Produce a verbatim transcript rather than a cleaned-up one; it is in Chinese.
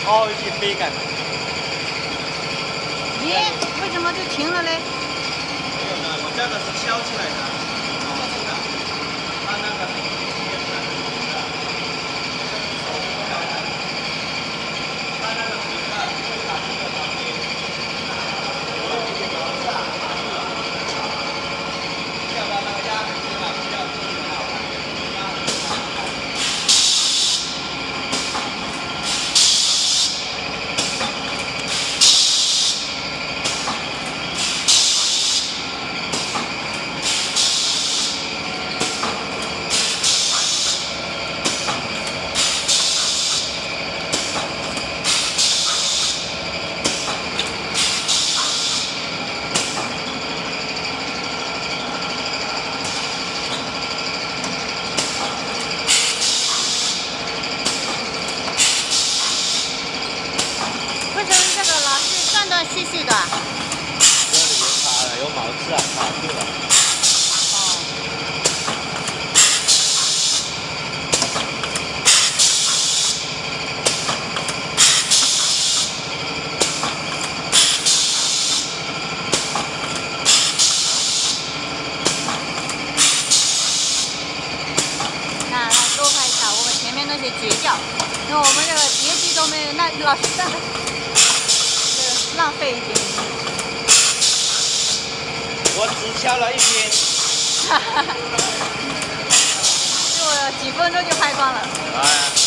好一些美感。 你为什么就停了嘞？ 没有呢，我这个是削起来的。哦，是的。它那个是切出来的，是的。它那个皮呢，会打这个旁边。我有一点毛是啊，掉到那个鸭子身上，不要注意它，鸭子身上。 为什么这个老是断断续续的？ 这里有卡了，有毛刺啊，卡住了。 哦。那来多拍一下我们前面那些截角，因为我们这个截距都没有，那老是在。 浪费一点， 我只敲了一篇， 哈哈，就几分钟就拍光了。 哎呀。